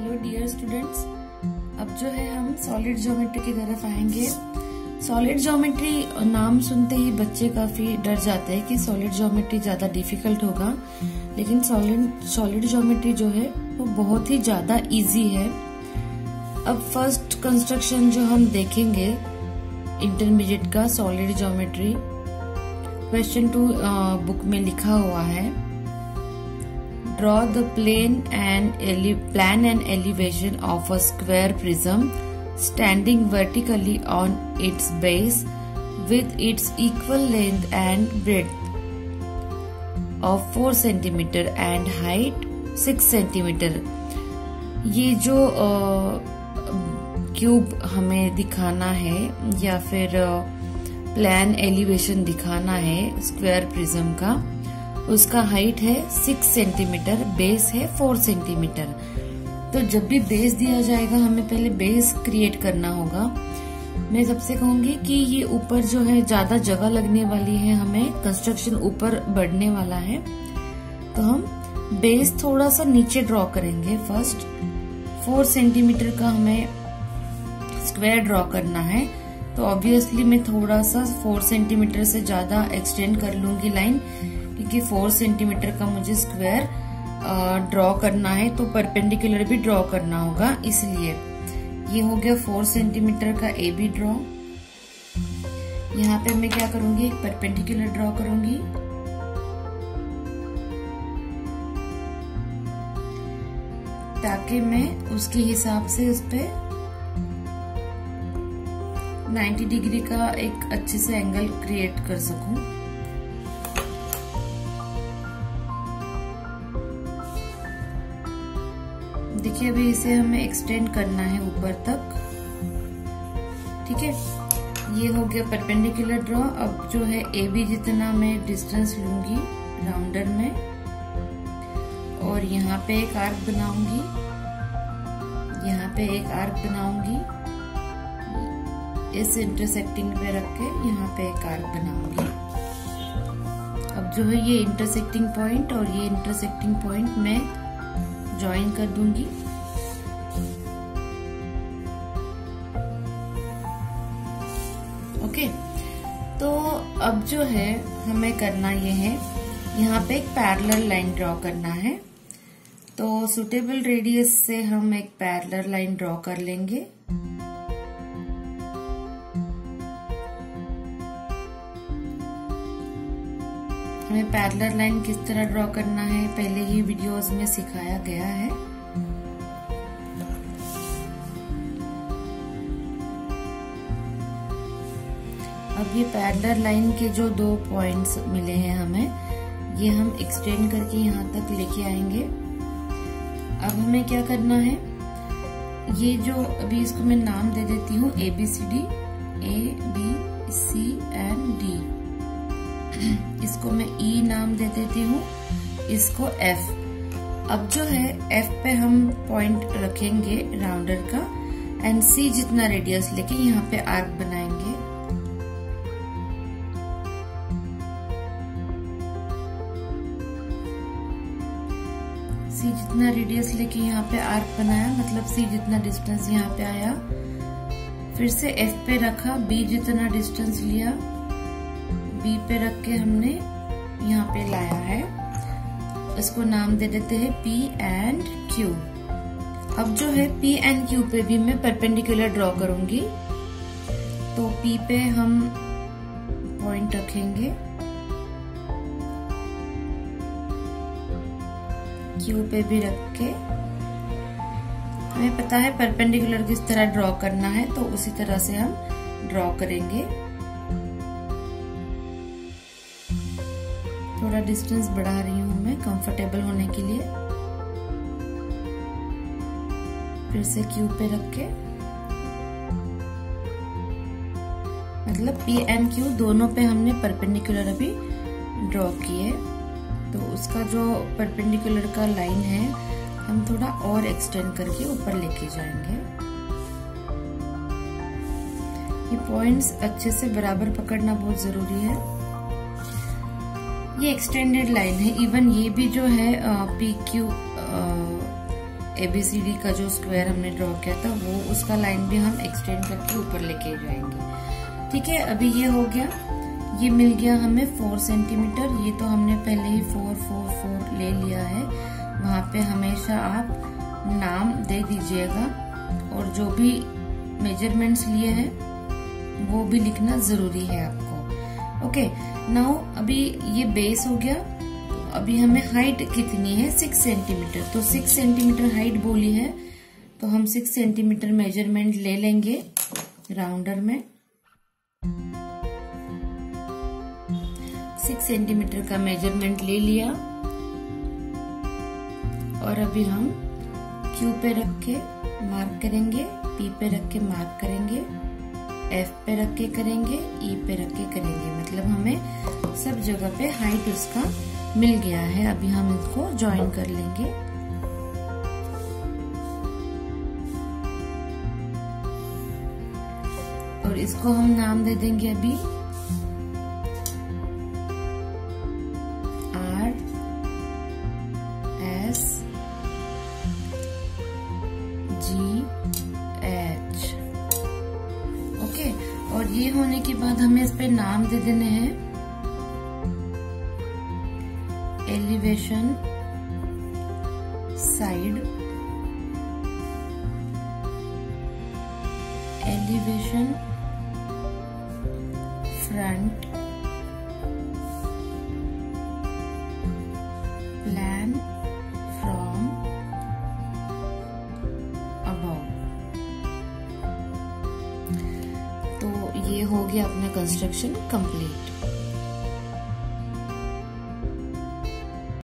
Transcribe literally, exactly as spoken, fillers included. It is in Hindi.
हेलो डियर स्टूडेंट्स, अब जो है हम सॉलिड ज्योमेट्री की तरफ आएंगे। सॉलिड ज्योमेट्री नाम सुनते ही बच्चे काफी डर जाते हैं कि सॉलिड ज्योमेट्री ज्यादा डिफिकल्ट होगा, लेकिन सॉलिड सॉलिड ज्योमेट्री जो है वो बहुत ही ज्यादा इजी है। अब फर्स्ट कंस्ट्रक्शन जो हम देखेंगे इंटरमीडिएट का solid geometry, question two book में लिखा हुआ है, draw the plane and plan and elevation of a square prism standing vertically on its base with its equal length and breadth of four centimeter and height six centimeter। ये जो क्यूब हमें दिखाना है या फिर प्लान एलिवेशन दिखाना है स्क्वायर प्रिज्म का, उसका हाइट है सिक्स सेंटीमीटर, बेस है फोर सेंटीमीटर। तो जब भी बेस दिया जाएगा हमें पहले बेस क्रिएट करना होगा। मैं सबसे कहूंगी कि ये ऊपर जो है ज्यादा जगह लगने वाली है, हमें कंस्ट्रक्शन ऊपर बढ़ने वाला है, तो हम बेस थोड़ा सा नीचे ड्रॉ करेंगे। फर्स्ट फोर सेंटीमीटर का हमें स्क्वायर ड्रॉ करना है, तो ऑब्वियसली मैं थोड़ा सा फोर सेंटीमीटर से ज्यादा एक्सटेंड कर लूंगी लाइन, क्योंकि फोर सेंटीमीटर का मुझे स्क्वायर ड्रॉ करना है, तो परपेंडिकुलर भी ड्रॉ करना होगा, इसलिए ये हो गया फोर सेंटीमीटर का ए बी ड्रॉ। यहाँ पे मैं क्या करूंगी, एक परपेंडिकुलर ड्रॉ करूंगी, ताकि मैं उसके हिसाब से उस पे नाइन्टी डिग्री का एक अच्छे से एंगल क्रिएट कर सकूं। देखिए अभी इसे हमें एक्सटेंड करना है ऊपर तक, ठीक है। ये हो गया परपेंडिकुलर ड्रॉ। अब जो है ए बी जितना मैं डिस्टेंस लूंगी राउंडर में, और यहाँ पे एक आर्क बनाऊंगी, यहाँ पे एक आर्क बनाऊंगी, इस इंटरसेक्टिंग पे रख के यहाँ पे एक आर्क बनाऊंगी। अब जो है ये इंटरसेक्टिंग पॉइंट और ये इंटरसेक्टिंग पॉइंट मैं ज्वाइन कर दूंगी। ओके, तो अब जो है हमें करना ये है, यहाँ पे एक पैरेलल लाइन ड्रॉ करना है, तो सुटेबल रेडियस से हम एक पैरेलल लाइन ड्रॉ कर लेंगे। हमें पैरेलल लाइन किस तरह ड्रॉ करना है पहले ही वीडियोस में सिखाया गया है। अब ये पैरेलल लाइन के जो दो पॉइंट्स मिले हैं हमें, ये हम एक्सटेंड करके यहाँ तक लेके आएंगे। अब हमें क्या करना है, ये जो अभी इसको मैं नाम दे देती हूँ A B C D, A B C and D, इसको मैं ई नाम दे देती हूँ, इसको एफ। अब जो है एफ पे हम पॉइंट रखेंगे राउंडर का, एंड सी जितना रेडियस लेके यहाँ पे आर्क बनाएंगे। सी जितना रेडियस लेके यहाँ पे आर्क बनाया, मतलब सी जितना डिस्टेंस यहाँ पे आया, फिर से एफ पे रखा, बी जितना डिस्टेंस लिया, बी पे रख के हमने यहाँ पे लाया है, इसको नाम दे देते हैं पी एंड क्यू। अब जो है पी एंड क्यू पे भी मैं परपेंडिकुलर ड्रॉ करूंगी, तो पी पे हम पॉइंट रखेंगे, क्यू पे भी रख के, हमें पता है परपेंडिकुलर किस तरह ड्रॉ करना है, तो उसी तरह से हम ड्रॉ करेंगे। थोड़ा डिस्टेंस बढ़ा रही हूँ मैं कंफर्टेबल होने के लिए, फिर से क्यू पे रख के, मतलब पी एंड क्यू दोनों पे हमने परपेंडिकुलर अभी ड्रॉ किए, तो उसका जो परपेंडिकुलर का लाइन है हम थोड़ा और एक्सटेंड करके ऊपर लेके जाएंगे। ये पॉइंट्स अच्छे से बराबर पकड़ना बहुत जरूरी है। ये एक्सटेंडेड लाइन है, इवन ये भी जो है पी क्यू एबीसीडी का जो स्क्वायर हमने ड्रॉ किया था वो उसका लाइन भी हम एक्सटेंड करके ऊपर लेके जाएंगे। ठीक है, अभी ये हो गया, ये मिल गया हमें फोर सेंटीमीटर। ये तो हमने पहले ही फोर फोर फोर ले लिया है। वहां पे हमेशा आप नाम दे दीजिएगा और जो भी मेजरमेंट्स लिए हैं वो भी लिखना जरूरी है आपको। ओके, नाउ अभी ये बेस हो गया। अभी हमें हाइट कितनी है, सिक्स सेंटीमीटर। तो सिक्स सेंटीमीटर हाइट बोली है तो हम सिक्स सेंटीमीटर मेजरमेंट ले लेंगे राउंडर में। सिक्स सेंटीमीटर का मेजरमेंट ले लिया और अभी हम क्यू पे रख के मार्क करेंगे, पी पे रख के मार्क करेंगे, एफ पे रख के करेंगे, ई पे रख के करेंगे। मतलब हमें सब जगह पे हाइट उसका मिल गया है। अभी हम इसको ज्वाइन कर लेंगे। और इसको हम नाम दे देंगे अभी R S G H. Okay, और ये होने के बाद हमें इस पे नाम दे देने हैं elevation side, elevation front, plan from above. तो ये हो गया अपना कंस्ट्रक्शन कंप्लीट।